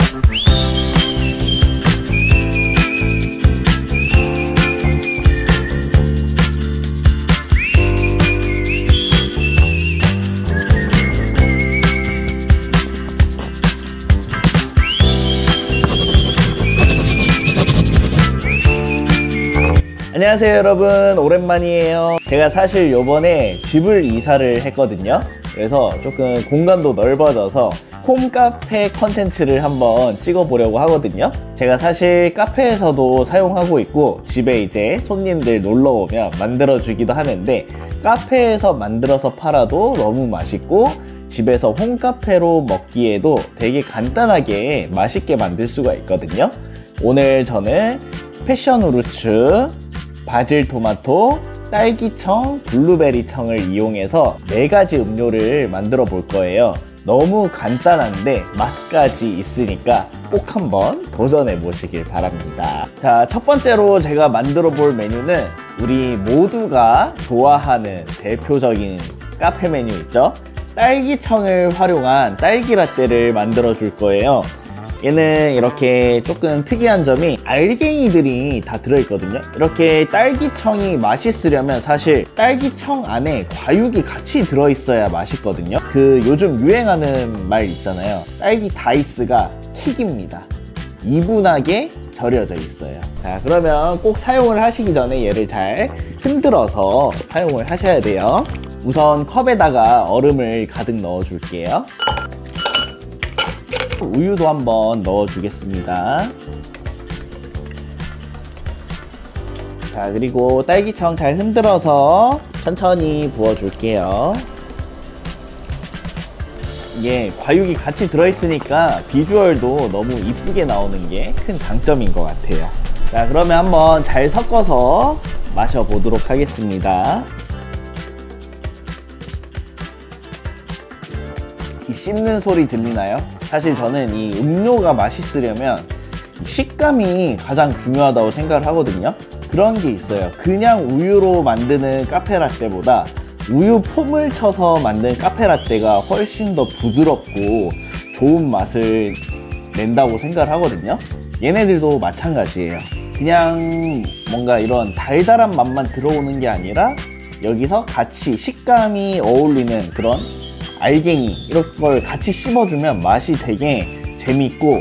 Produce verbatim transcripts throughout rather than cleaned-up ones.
안녕하세요 여러분, 오랜만이에요. 제가 사실 요번에 집을 이사를 했거든요. 그래서 조금 공간도 넓어져서 홈카페 컨텐츠를 한번 찍어 보려고 하거든요. 제가 사실 카페에서도 사용하고 있고 집에 이제 손님들 놀러 오면 만들어 주기도 하는데, 카페에서 만들어서 팔아도 너무 맛있고 집에서 홈카페로 먹기에도 되게 간단하게 맛있게 만들 수가 있거든요. 오늘 저는 패션후르츠, 바질토마토, 딸기청, 블루베리청을 이용해서 네 가지 음료를 만들어 볼 거예요. 너무 간단한데 맛까지 있으니까 꼭 한번 도전해 보시길 바랍니다. 자, 첫 번째로 제가 만들어 볼 메뉴는 우리 모두가 좋아하는 대표적인 카페 메뉴 있죠? 딸기청을 활용한 딸기 라떼를 만들어 줄 거예요. 얘는 이렇게 조금 특이한 점이 알갱이들이 다 들어있거든요. 이렇게 딸기청이 맛있으려면 사실 딸기청 안에 과육이 같이 들어있어야 맛있거든요. 그 요즘 유행하는 말 있잖아요. 딸기 다이스가 킥입니다. 이분하게 절여져 있어요. 자, 그러면 꼭 사용을 하시기 전에 얘를 잘 흔들어서 사용을 하셔야 돼요. 우선 컵에다가 얼음을 가득 넣어 줄게요. 우유도 한번 넣어 주겠습니다. 자, 그리고 딸기청 잘 흔들어서 천천히 부어 줄게요. 이게 과육이 같이 들어있으니까 비주얼도 너무 이쁘게 나오는 게 큰 장점인 것 같아요. 자, 그러면 한번 잘 섞어서 마셔보도록 하겠습니다. 이 씹는 소리 들리나요? 사실 저는 이 음료가 맛있으려면 식감이 가장 중요하다고 생각을 하거든요. 그런 게 있어요. 그냥 우유로 만드는 카페라떼보다 우유 폼을 쳐서 만든 카페라떼가 훨씬 더 부드럽고 좋은 맛을 낸다고 생각을 하거든요. 얘네들도 마찬가지예요. 그냥 뭔가 이런 달달한 맛만 들어오는 게 아니라 여기서 같이 식감이 어울리는 그런 알갱이 이런 걸 같이 씹어주면 맛이 되게 재밌고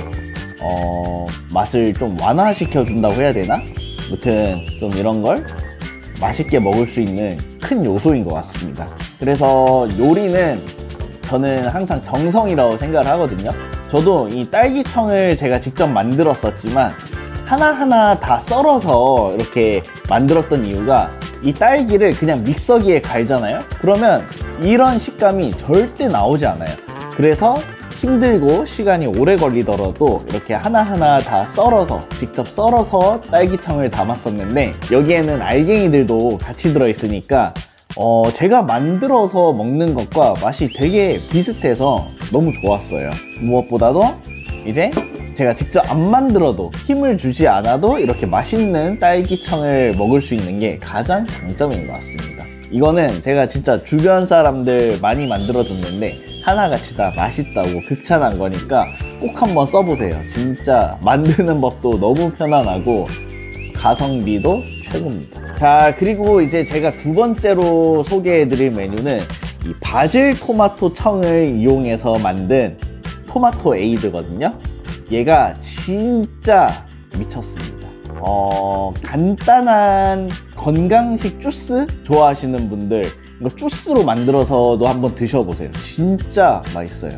어, 맛을 좀 완화시켜 준다고 해야 되나? 아무튼 좀 이런 걸 맛있게 먹을 수 있는 큰 요소인 것 같습니다. 그래서 요리는 저는 항상 정성이라고 생각을 하거든요. 저도 이 딸기청을 제가 직접 만들었었지만 하나하나 다 썰어서 이렇게 만들었던 이유가, 이 딸기를 그냥 믹서기에 갈잖아요. 그러면 이런 식감이 절대 나오지 않아요. 그래서 힘들고 시간이 오래 걸리더라도 이렇게 하나하나 다 썰어서, 직접 썰어서 딸기청을 담았었는데, 여기에는 알갱이들도 같이 들어있으니까 어, 제가 만들어서 먹는 것과 맛이 되게 비슷해서 너무 좋았어요. 무엇보다도 이제 제가 직접 안 만들어도, 힘을 주지 않아도 이렇게 맛있는 딸기청을 먹을 수 있는 게 가장 장점인 것 같습니다. 이거는 제가 진짜 주변 사람들 많이 만들어 줬는데 하나같이 다 맛있다고 극찬한 거니까 꼭 한번 써보세요. 진짜 만드는 법도 너무 편안하고 가성비도 최고입니다. 자, 그리고 이제 제가 두 번째로 소개해 드릴 메뉴는 이 바질 토마토 청을 이용해서 만든 토마토 에이드거든요. 얘가 진짜 미쳤습니다. 어, 간단한 건강식 주스 좋아하시는 분들 이거 주스로 만들어서도 한번 드셔보세요. 진짜 맛있어요.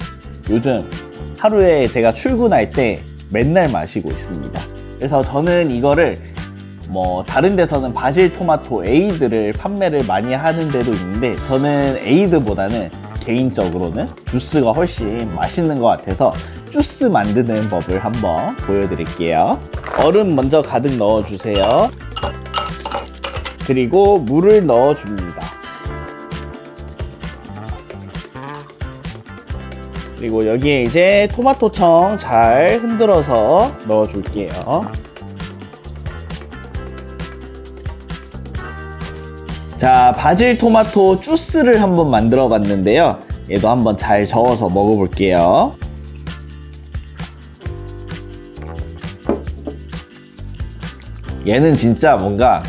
요즘 하루에 제가 출근할 때 맨날 마시고 있습니다. 그래서 저는 이거를 뭐 다른 데서는 바질 토마토 에이드를 판매를 많이 하는 데도 있는데, 저는 에이드보다는 개인적으로는 주스가 훨씬 맛있는 것 같아서 주스 만드는 법을 한번 보여드릴게요. 얼음 먼저 가득 넣어주세요. 그리고 물을 넣어줍니다. 그리고 여기에 이제 토마토청 잘 흔들어서 넣어줄게요. 자, 바질 토마토 주스를 한번 만들어 봤는데요. 얘도 한번 잘 저어서 먹어볼게요. 얘는 진짜 뭔가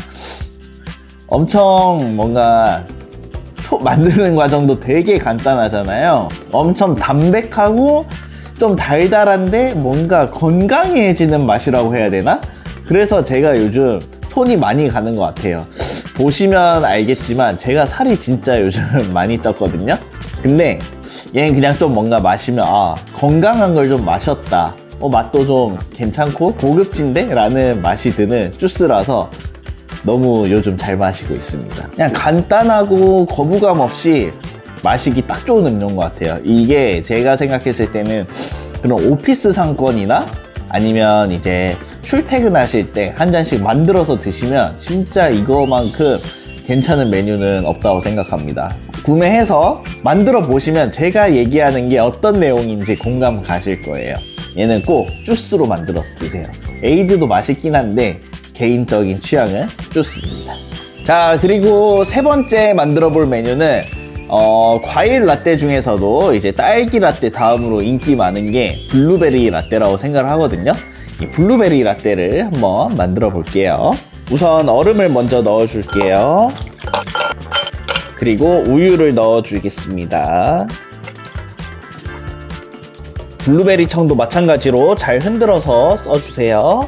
엄청 뭔가 만드는 과정도 되게 간단하잖아요. 엄청 담백하고 좀 달달한데 뭔가 건강해지는 맛이라고 해야 되나? 그래서 제가 요즘 손이 많이 가는 것 같아요. 보시면 알겠지만 제가 살이 진짜 요즘 많이 쪘거든요. 근데 얘는 그냥 좀 뭔가 마시면 아 건강한 걸 좀 마셨다, 어, 맛도 좀 괜찮고 고급진데? 라는 맛이 드는 주스라서 너무 요즘 잘 마시고 있습니다. 그냥 간단하고 거부감 없이 마시기 딱 좋은 음료인 것 같아요. 이게 제가 생각했을 때는 그런 오피스 상권이나 아니면 이제 출퇴근하실 때 한 잔씩 만들어서 드시면 진짜 이거만큼 괜찮은 메뉴는 없다고 생각합니다. 구매해서 만들어 보시면 제가 얘기하는 게 어떤 내용인지 공감 가실 거예요. 얘는 꼭 주스로 만들어서 드세요. 에이드도 맛있긴 한데 개인적인 취향은 주스입니다. 자, 그리고 세 번째 만들어 볼 메뉴는 어, 과일 라떼 중에서도 이제 딸기 라떼 다음으로 인기 많은 게 블루베리 라떼라고 생각을 하거든요. 이 블루베리 라떼를 한번 만들어 볼게요. 우선 얼음을 먼저 넣어 줄게요. 그리고 우유를 넣어 주겠습니다. 블루베리 청도 마찬가지로 잘 흔들어서 써주세요.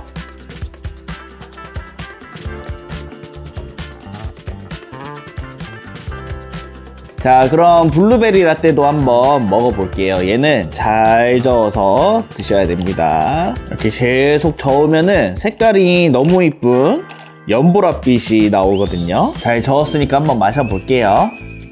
자, 그럼 블루베리 라떼도 한번 먹어볼게요. 얘는 잘 저어서 드셔야 됩니다. 이렇게 계속 저으면은 색깔이 너무 이쁜 연보라빛이 나오거든요. 잘 저었으니까 한번 마셔볼게요.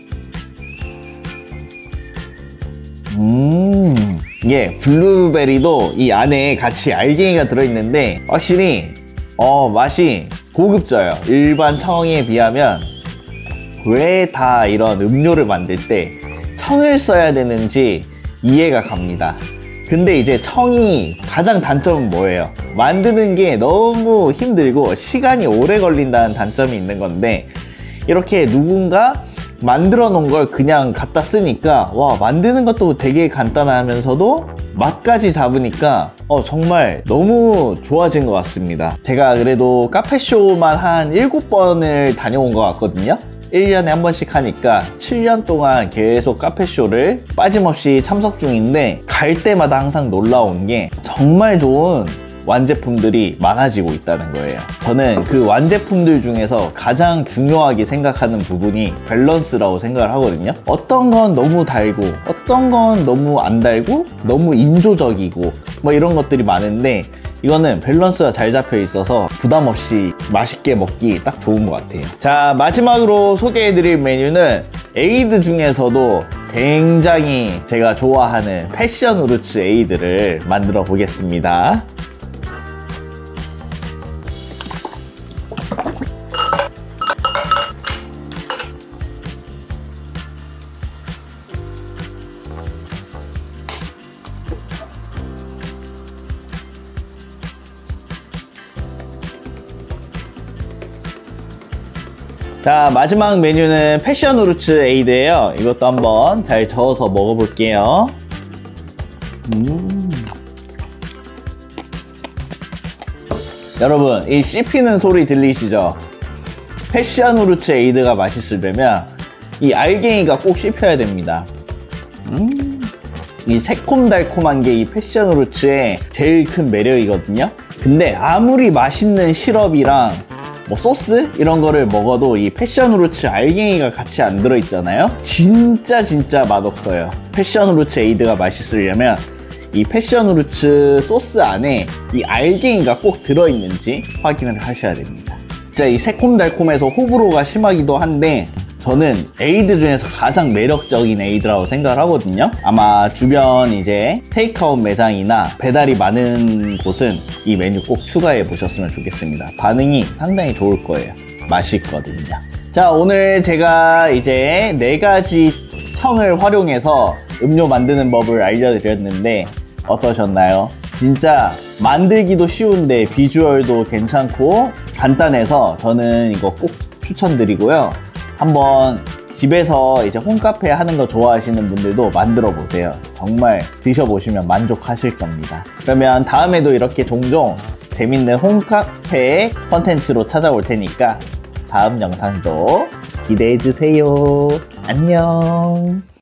음, 이게 블루베리도 이 안에 같이 알갱이가 들어있는데 확실히 어 맛이 고급져요. 일반 청에 비하면 왜 다 이런 음료를 만들 때 청을 써야 되는지 이해가 갑니다. 근데 이제 청이 가장 단점은 뭐예요? 만드는 게 너무 힘들고 시간이 오래 걸린다는 단점이 있는 건데 이렇게 누군가 만들어 놓은 걸 그냥 갖다 쓰니까 와, 만드는 것도 되게 간단하면서도 맛까지 잡으니까 어, 정말 너무 좋아진 것 같습니다. 제가 그래도 카페쇼만 한 일곱 번을 다녀온 것 같거든요. 일 년에 한 번씩 하니까 칠 년 동안 계속 카페쇼를 빠짐없이 참석 중인데 갈 때마다 항상 놀라운 게 정말 좋은 완제품들이 많아지고 있다는 거예요. 저는 그 완제품들 중에서 가장 중요하게 생각하는 부분이 밸런스라고 생각을 하거든요. 어떤 건 너무 달고 어떤 건 너무 안 달고 너무 인조적이고 뭐 이런 것들이 많은데 이거는 밸런스가 잘 잡혀 있어서 부담 없이 맛있게 먹기 딱 좋은 것 같아요. 자, 마지막으로 소개해드릴 메뉴는 에이드 중에서도 굉장히 제가 좋아하는 패션 우르츠 에이드를 만들어 보겠습니다. 자, 마지막 메뉴는 패션 우르츠 에이드예요. 이것도 한번 잘 저어서 먹어볼게요. 음. 여러분, 이 씹히는 소리 들리시죠? 패션 우르츠 에이드가 맛있으려면 이 알갱이가 꼭 씹혀야 됩니다. 음. 이 새콤달콤한 게 이 패션 우르츠의 제일 큰 매력이거든요. 근데 아무리 맛있는 시럽이랑 뭐 소스? 이런 거를 먹어도 이 패션 우르츠 알갱이가 같이 안 들어있잖아요. 진짜 진짜 맛없어요. 패션 우르츠 에이드가 맛있으려면 이 패션 우르츠 소스 안에 이 알갱이가 꼭 들어있는지 확인을 하셔야 됩니다. 진짜 이 새콤달콤해서 호불호가 심하기도 한데 저는 에이드 중에서 가장 매력적인 에이드라고 생각을 하거든요. 아마 주변 이제 테이크아웃 매장이나 배달이 많은 곳은 이 메뉴 꼭 추가해 보셨으면 좋겠습니다. 반응이 상당히 좋을 거예요. 맛있거든요. 자, 오늘 제가 이제 네 가지 청을 활용해서 음료 만드는 법을 알려드렸는데 어떠셨나요? 진짜 만들기도 쉬운데 비주얼도 괜찮고 간단해서 저는 이거 꼭 추천드리고요. 한번 집에서 이제 홈카페 하는 거 좋아하시는 분들도 만들어 보세요. 정말 드셔보시면 만족하실 겁니다. 그러면 다음에도 이렇게 종종 재밌는 홈카페 컨텐츠로 찾아올 테니까 다음 영상도 기대해주세요. 안녕.